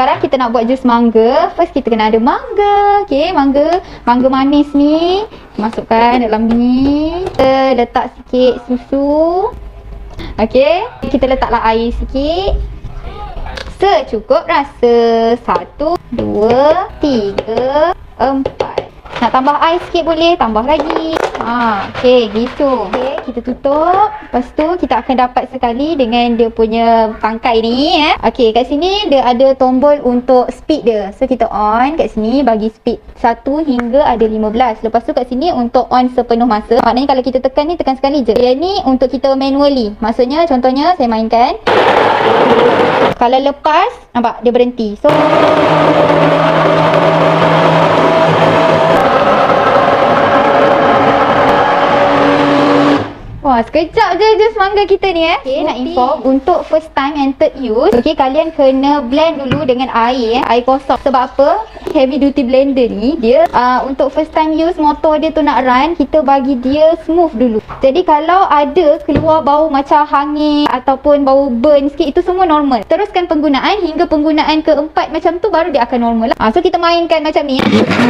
sekarang kita nak buat jus mangga. First kita kena ada mangga. Okay, mangga manis ni masukkan dalam ni. Kita letak sikit susu. Okay, kita letaklah air sikit secukup rasa. 1, 2, 3, 4. Nak tambah air sikit boleh, tambah lagi. Okay, gitu. Okay, kita tutup. Lepas tu kita akan dapat sekali dengan dia punya tangkai ni. Okay, kat sini dia ada tombol untuk speed dia. So kita on kat sini, bagi speed 1 hingga ada 15. Lepas tu kat sini untuk on sepenuh masa. Maknanya kalau kita tekan ni, tekan sekali je. Yang ni untuk kita manually. Maksudnya contohnya saya mainkan. Kalau lepas, nampak dia berhenti. So wah, sekejap je jus mangga kita ni Okay, nak inform untuk first time and third use. Okay, kalian kena blend dulu dengan air air kosong. Sebab apa? Heavy duty blender ni dia untuk first time use, motor dia tu nak run, kita bagi dia smooth dulu. Jadi kalau ada keluar bau macam hangin ataupun bau burn sikit, itu semua normal. Teruskan penggunaan hingga penggunaan keempat macam tu baru dia akan normal lah. So kita mainkan macam ni.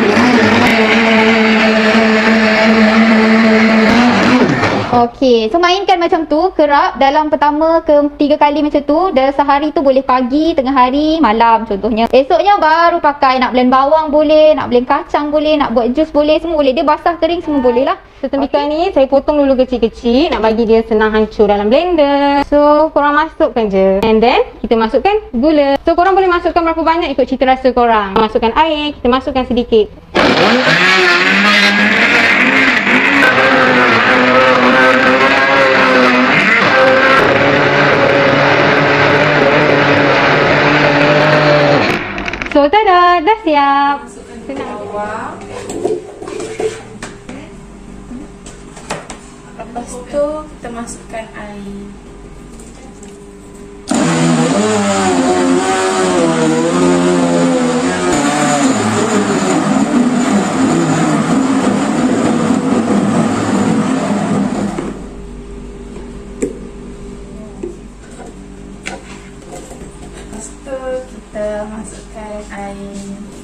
Okey, so mainkan macam tu, kerap dalam pertama ke 3 kali macam tu. Dalam sehari tu boleh pagi, tengah hari, malam contohnya. Esoknya baru pakai, nak blend bawang boleh, nak blend kacang boleh, nak buat jus boleh, semua boleh. Dia basah kering semua boleh lah. So tembikan ni saya potong dulu kecil-kecil nak bagi dia senang hancur dalam blender. So korang masukkan je. And then kita masukkan gula. So korang boleh masukkan berapa banyak ikut cita rasa korang. Masukkan air, kita masukkan sedikit. So tada, dah siap. Senang. Bawang. Lepas tu kita masukkan air. Lepas tu kita masukkan air.